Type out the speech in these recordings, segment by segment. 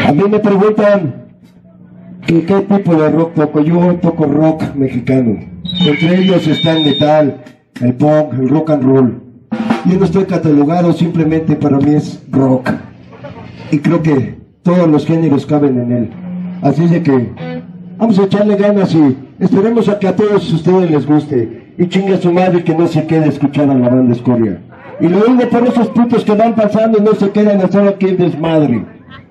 A mí me preguntan qué tipo de rock toco. Yo toco rock mexicano. Entre ellos está el metal, el punk, el rock and roll. Yo no estoy catalogado, simplemente para mí es rock. Y creo que todos los géneros caben en él. Así es de que vamos a echarle ganas y esperemos a que a todos ustedes les guste. Y chinga su madre que no se quede escuchar a la banda Escoria. Y lo digo por esos putos que van pasando y no se quedan a hacer aquí el desmadre.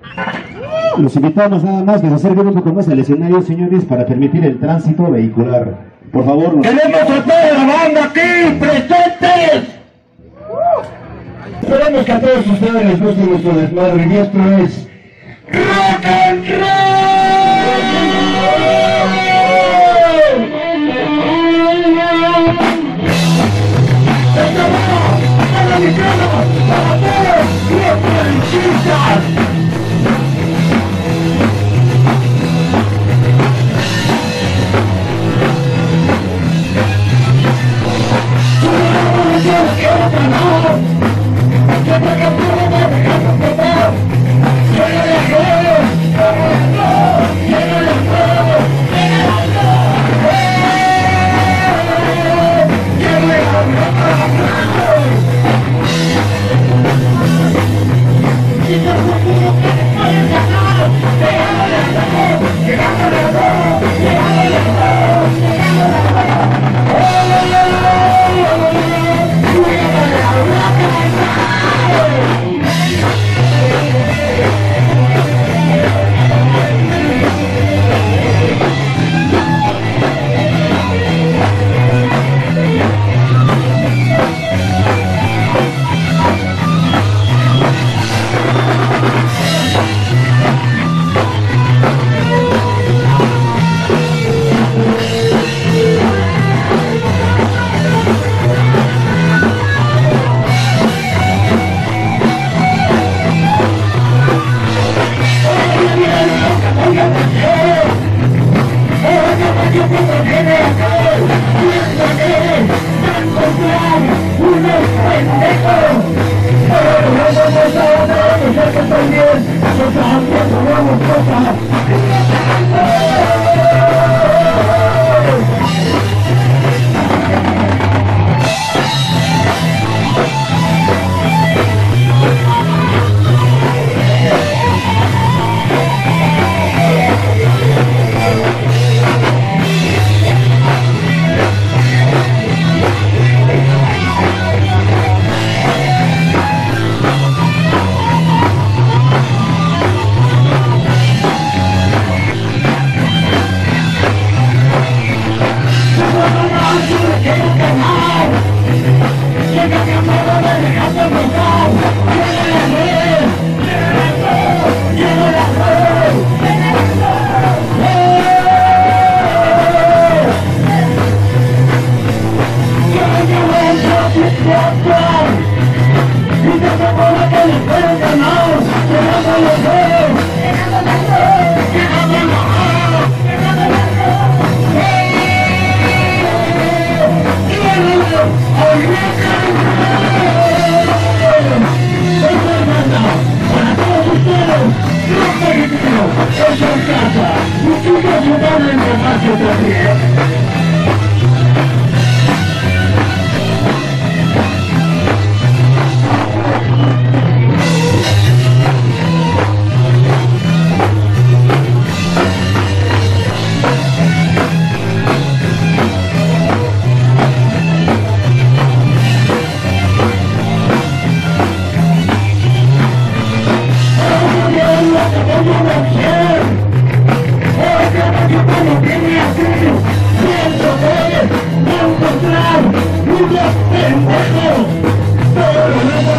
Los invitamos nada más que se acerquen un poco más al escenario, señores, para permitir el tránsito vehicular. Por favor. ¡Queremos a toda la banda aquí presentes! Esperemos que a todos ustedes les guste nuestro desmadre y esto es Rock and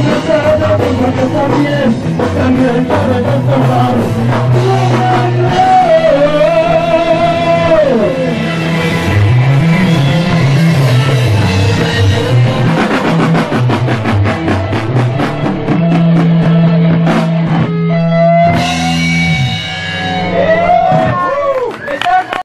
También, también,